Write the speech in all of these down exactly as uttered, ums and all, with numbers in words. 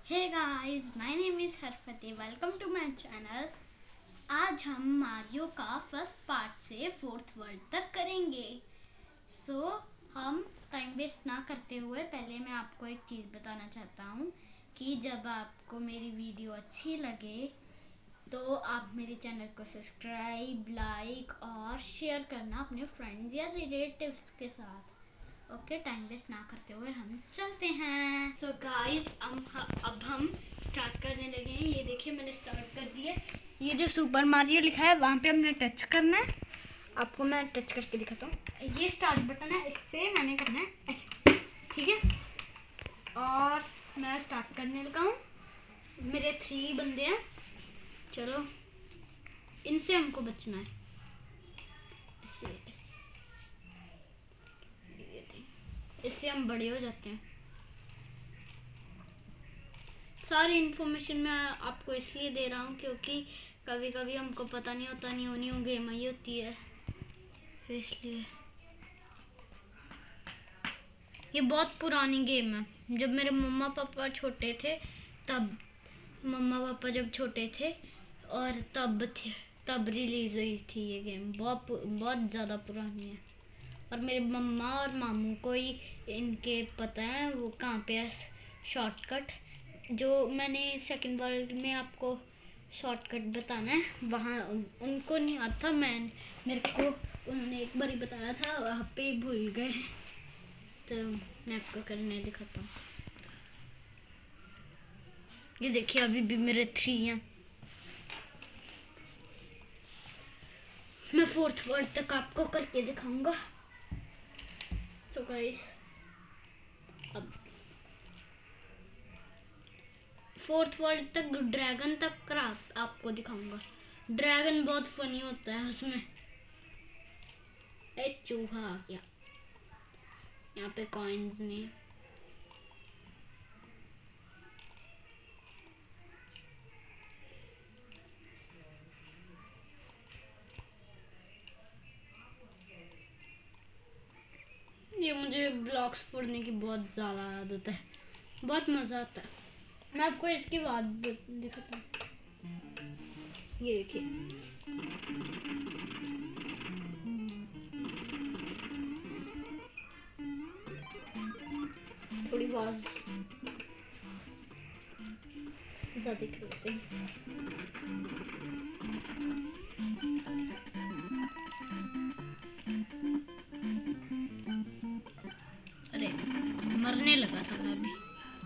Hey guys, my name is हरफते। Welcome to my channel. आज हम मारियो का फर्स्ट पार्ट से फोर्थ वर्ल्ड तक करेंगे। सो so, हम टाइम वेस्ट ना करते हुए पहले मैं आपको एक चीज़ बताना चाहता हूँ कि जब आपको मेरी वीडियो अच्छी लगे तो आप मेरे चैनल को सब्सक्राइब, लाइक और शेयर करना अपने फ्रेंड्स या रिलेटिव्स के साथ। ओके, टाइम वेस्ट ना करते हुए हम चलते हैं। सो so गाइस, अब हम स्टार्ट करने लगे हैं। ये देखिए, मैंने स्टार्ट कर दिया। ये जो सुपर मारियो लिखा है वहाँ पे हमने टच करना है। आपको मैं टच करके दिखाता हूँ। ये स्टार्ट बटन है, इससे मैंने करना है ऐसे, ठीक है। और मैं स्टार्ट करने लगा हूँ। मेरे थ्री बंदे हैं, चलो इनसे हमको बचना है। ऐसे ऐसे इससे हम बड़े हो जाते हैं। सारी इन्फॉर्मेशन मैं आपको इसलिए दे रहा हूँ क्योंकि कभी कभी हमको पता नहीं होता, न्यू न्यू गेम आई होती है, इसलिए। ये बहुत पुरानी गेम है। जब मेरे मम्मा पापा छोटे थे तब मम्मा पापा जब छोटे थे और तब थे, तब रिलीज हुई थी ये गेम। बहुत बहुत ज़्यादा पुरानी है। और मेरे मम्मा और मामू को ही इनके पता है वो कहाँ पे है शॉर्टकट। जो मैंने सेकंड वर्ल्ड में आपको शॉर्टकट बताना है, वहाँ उनको नहीं आता। मैं मेरे को उन्होंने एक बार ही बताया था, वहाँ पे भूल गए। तो मैं आपको करने दिखाता हूँ। ये देखिए, अभी भी मेरे थ्री हैं। मैं फोर्थ वर्ड तक आपको करके दिखाऊंगा। सो गाइस, अब फोर्थ वर्ल्ड तक ड्रैगन तक का आपको दिखाऊंगा। ड्रैगन बहुत फनी होता है उसमें। एक चूहा आ गया। यहाँ पे कॉइन्स नहीं। ये मुझे ब्लॉक्स फोड़ने की बहुत ज़्यादा आदत है, बहुत मज़ा आता है। मैं आपको इसकी बात दिखाता हूँ। ये देखिए, थोड़ी आवाज ज़्यादा करते हैं। अरे, मरने लगा था मैं भी।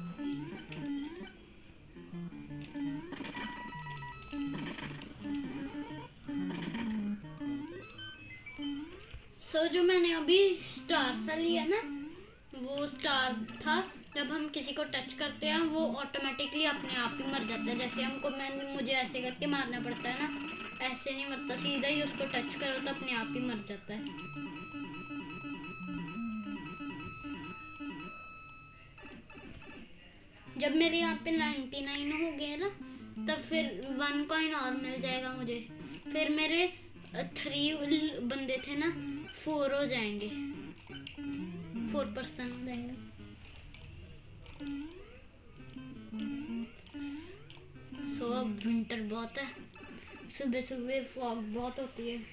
सो so, जो मैंने अभी स्टार सा लिया ना, वो स्टार था। जब हम किसी को टच करते हैं वो ऑटोमेटिकली अपने आप ही मर जाता है। जैसे हमको मैं मुझे ऐसे करके मारना पड़ता है ना, ऐसे नहीं मरता, सीधा ही उसको टच करो तो अपने आप ही मर जाता है। जब मेरे यहाँ पे नाइन्टी नाइन हो गए ना, तब फिर वन कॉइन और मिल जाएगा मुझे। फिर मेरे थ्री बंदे थे ना, फोर हो जाएंगे, फोर पर्सन हो जाएंगे। सो अब विंटर बहुत है, सुबह सुबह फॉग बहुत होती है।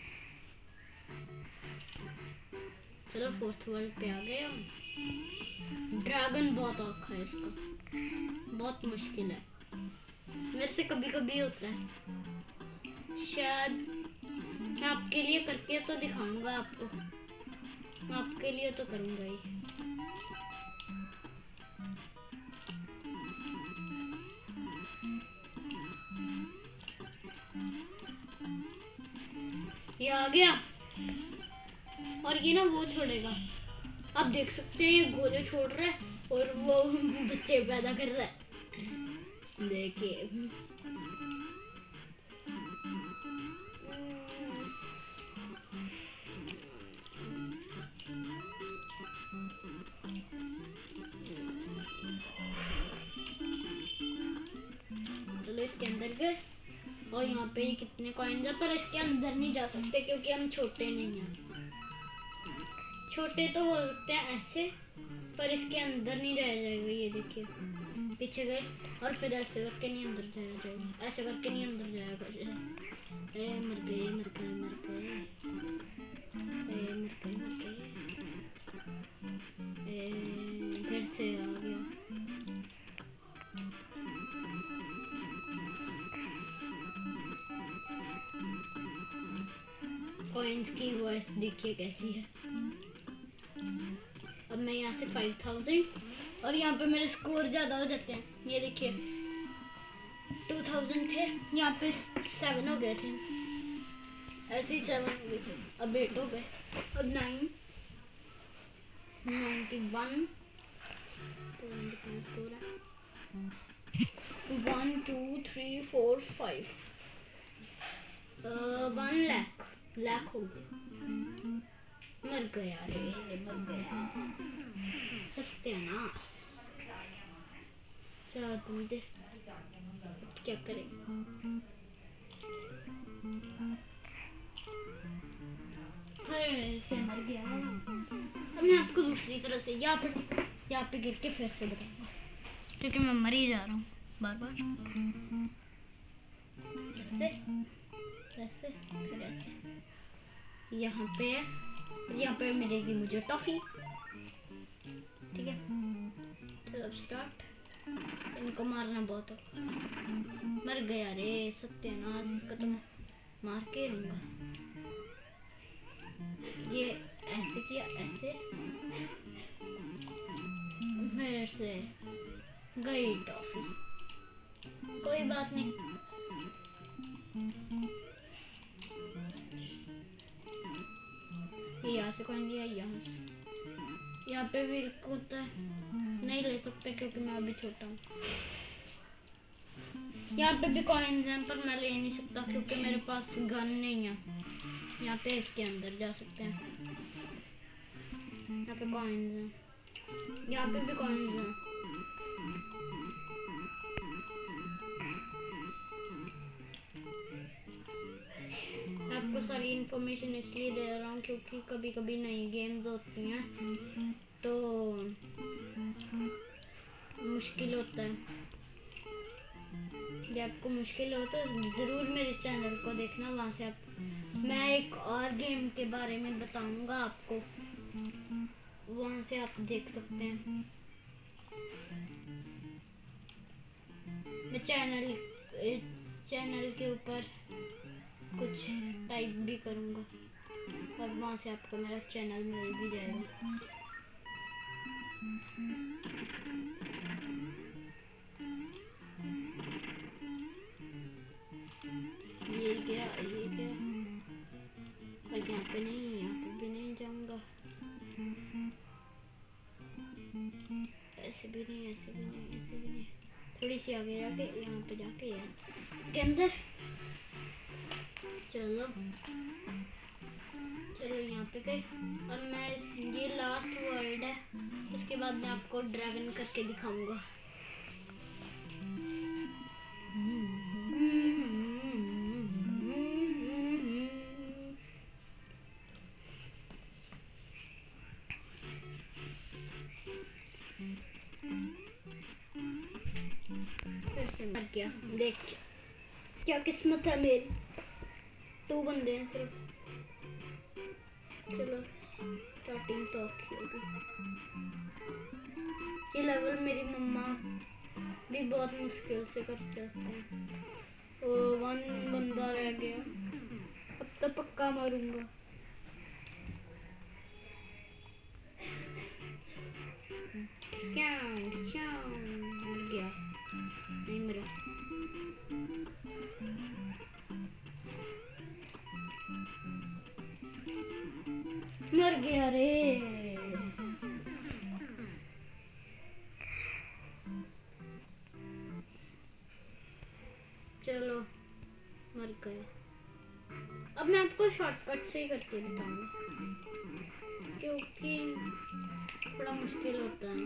चलो फोर्थ वर्ल्ड पे आ गए हम। ड्रैगन बहुत औखा है इसका, बहुत मुश्किल है। मेरे से कभी कभी होता है। शायद मैं आपके लिए करके तो दिखाऊंगा आपको, मैं आपके लिए तो करूंगा ही। ये आ गया और ये ना वो छोड़ेगा। आप देख सकते हैं, ये गोले छोड़ रहा है और वो बच्चे पैदा कर रहा है। देखिए, चलो इसके अंदर गए और यहाँ पे ही कितने कॉइन्स है, पर इसके अंदर नहीं जा सकते क्योंकि हम छोटे नहीं हैं। छोटे तो हो सकते हैं ऐसे, पर इसके अंदर नहीं जाया जाएगा। ये देखिए, पीछे गए और फिर ऐसे करके नहीं अंदर जाया जाएगा, ऐसे करके नहीं अंदर जाएगा। ए मर गए मर गए मर गए ए मर गए मर गए ए फिर से आ गया। कॉइन्स की वॉइस देखिए कैसी है। अब मैं यहाँ से फाइव थाउजेंड और यहाँ पे मेरे स्कोर ज़्यादा हो जाते हैं। ये देखिए टू थाउजेंड थे, यहाँ पे सेवन हो गए थे, ऐसे ही सेवन हो गए थे, अब एट हो गए, अब नाइन नाइन्टी वन स्कोर है। One two three four five one lakh lakh हो गए। मर गया रे मर गया, सत्यानाश। चल तुम दे क्या करें। से मर गया। अब मैं आपको दूसरी तरह से यहाँ पे यहाँ पे गिर के फिर से बताऊंगा, क्योंकि मैं मर ही जा रहा हूँ बार बार। ऐसे ऐसे फिर ऐसे, यहाँ पे यहाँ पे मिलेगी मुझे टॉफी। ठीक है तो अब स्टार्ट। इनको मारना बहुत हो। मर गया रे सत्यानाश, इसका तो मैं मार के रहूंगा। ये ऐसे किया ऐसे, फिर से गई टॉफी। कोई बात नहीं, यहाँ से कौन लिया, यहाँ से यहाँ पे भी होता है, नहीं ले सकते क्योंकि मैं अभी छोटा हूँ। यहाँ पे भी कॉइन्स हैं पर मैं ले नहीं सकता क्योंकि मेरे पास गन नहीं है। यहाँ पे इसके अंदर जा सकते हैं, यहाँ पे कॉइन्स हैं, यहाँ पे भी कॉइन्स हैं। आपको सारी इंफॉर्मेशन इसलिए दे रहा हूँ क्योंकि कभी कभी नई गेम्स होती हैं तो मुश्किल होता है। जब आपको मुश्किल हो तो ज़रूर मेरे चैनल को देखना, वहाँ से आप मैं एक और गेम के बारे में बताऊंगा आपको, वहाँ से आप देख सकते हैं। मैं चैनल चैनल के ऊपर कुछ टाइप भी करूंगा और वहाँ से आपको मेरा चैनल मिल भी जाएगा। ये क्या ये क्या, पर यहाँ पे नहीं, यहाँ पे भी नहीं जाऊंगा, ऐसे भी नहीं ऐसे भी नहीं ऐसे भी नहीं, थोड़ी सी आगे जाके यहाँ पे जाके यहाँ के अंदर। चलो चलो यहाँ पे गए और मैं ये लास्ट वर्ल्ड है, उसके बाद मैं आपको ड्रैगन करके दिखाऊंगा। फिर से मर गया, देख क्या किस्मत है मेरी। टू बंदे हैं सिर्फ। चलो स्टार्टिंग तो अच्छी होगी। ये लेवल मेरी मम्मा भी बहुत मुश्किल से कर सकते हैं। ओ वन बंदा रह गया, अब तो पक्का मारूंगा। क्या क्या मर गया, नहीं मरा। मर गया रे। चलो मर गया। अब मैं आपको शॉर्टकट से ही करके बताऊंगा क्योंकि थोड़ा मुश्किल होता है।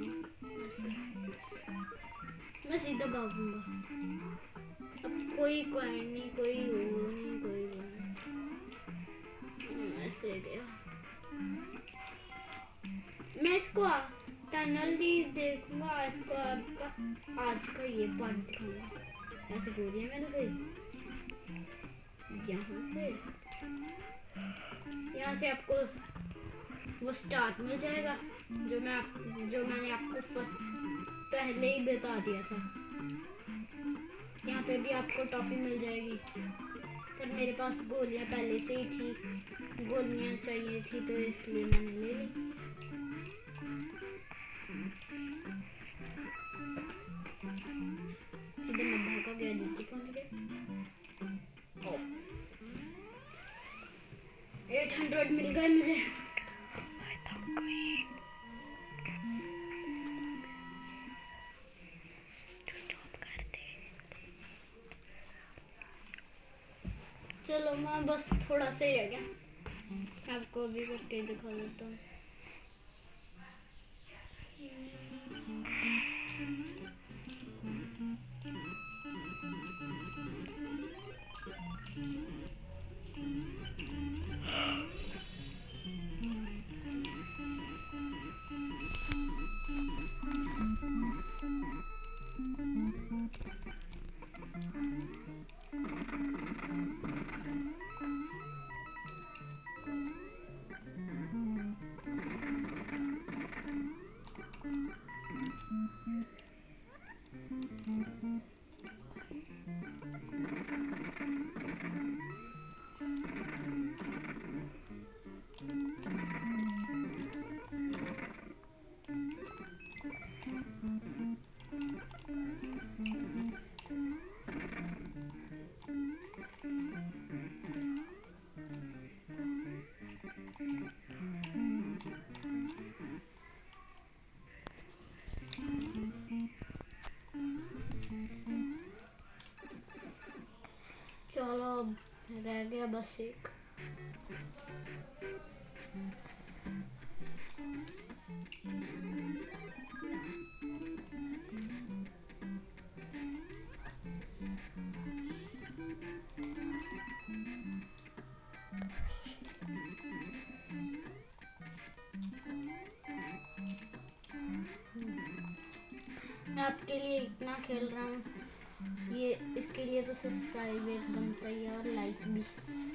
मैं सीधा भागूंगा, अब कोई कॉइन नहीं, कोई और नहीं, कोई वो ऐसे गया। मैं इसको टनल दी देखूंगा आज का आपका आज का ये पार्ट दिखाऊंगा। ऐसे गोलियां मिल गई यहाँ से यहाँ से आपको वो स्टार्ट मिल जाएगा जो मैं आप जो मैंने आपको पहले ही बता दिया था। यहाँ पे भी आपको टॉफी मिल जाएगी पर मेरे पास गोलियां पहले से ही थी, गोलियां चाहिए थी तो इसलिए मैंने ले ली। सीधे मैं भागा गया, जल्दी पहुंच गया। एट हंड्रेड मिल गए मुझे। चलो मैं बस थोड़ा सा ही रह गया, आपको भी करके दिखा देता हूँ। चलो रह गया बस एक। मैं आपके लिए इतना खेल रहा हूँ, ये इसके लिए तो सब्सक्राइब एक बनता ही है और लाइक भी।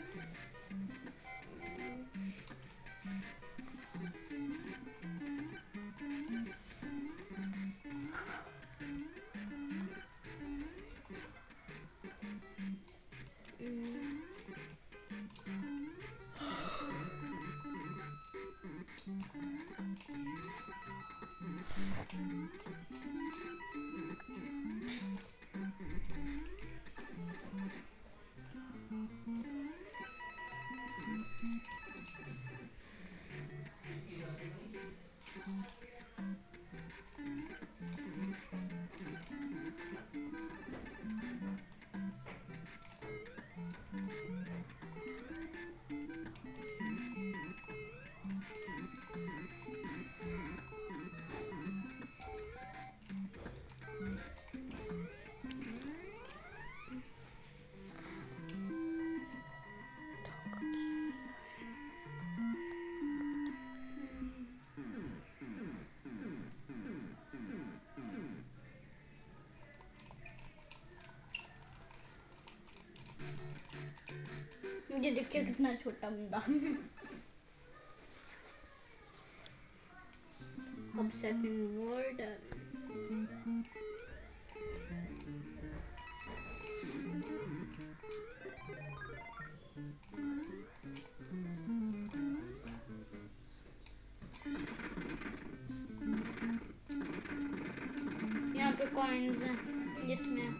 मुझे देखिए कितना छोटा बंदा। अब सेकंड वर्ड यहाँ पे कॉइन्स हैं जिसमें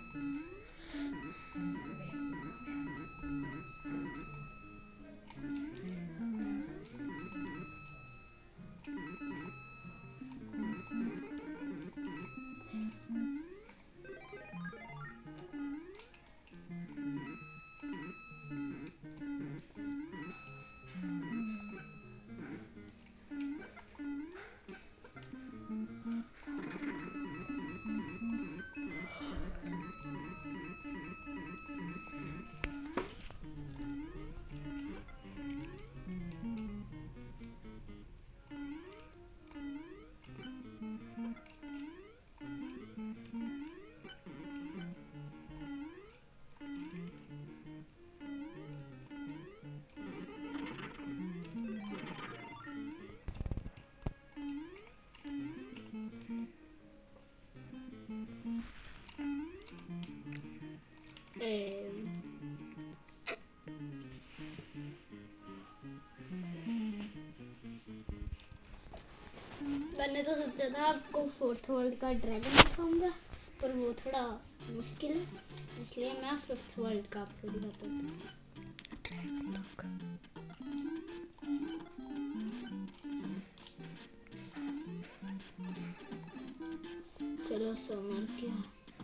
मैं तो सोचा था आपको फोर्थ वर्ल्ड का ड्रैगन दिखाऊंगा, पर वो थोड़ा मुश्किल है, इसलिए मैं फिफ्थ वर्ल्ड का आपको दिखाता हूँ। चलो सो मर गया।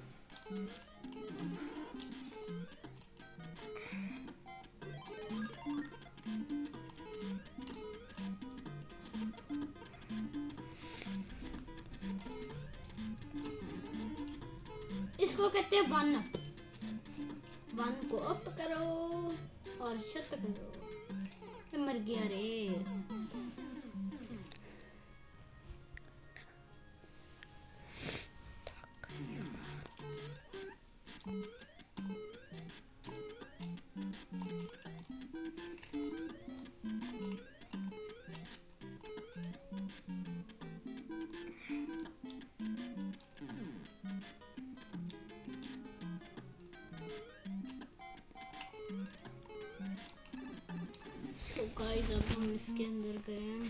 इसको कहते हैं वन अप। वन को अप करो और शत करो। मर गया रे। तो गाइस अब हम इसके अंदर गए हैं।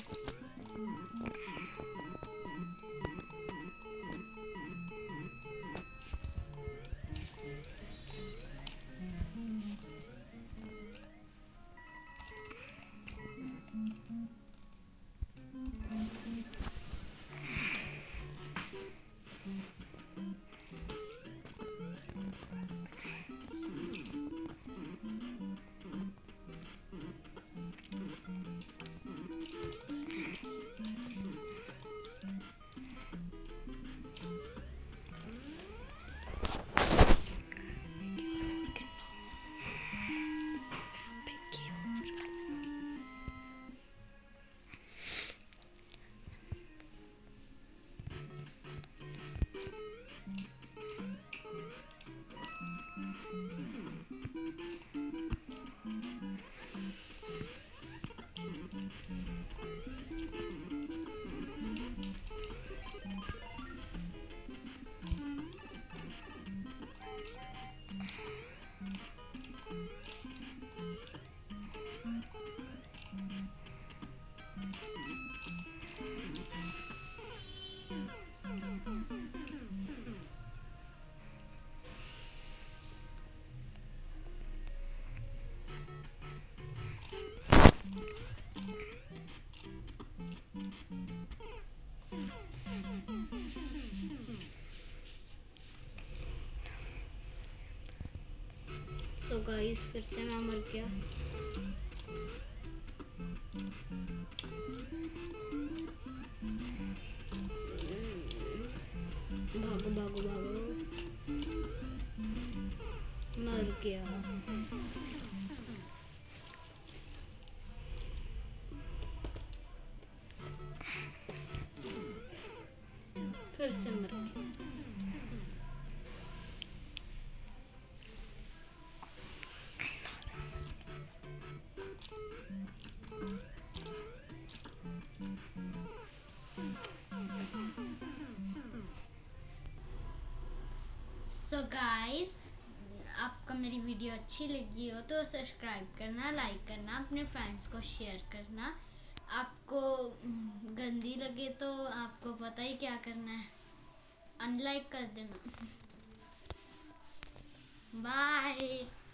सो गाइस फिर से मैं मर गया। भागो भागो भागो। मर गया। फिर से मर गया। सो गाइस आपको मेरी वीडियो अच्छी लगी हो तो सब्सक्राइब करना, लाइक करना, अपने फ्रेंड्स को शेयर करना। आपको गंदी लगे तो आपको पता ही क्या करना है, अनलाइक कर देना। बाय।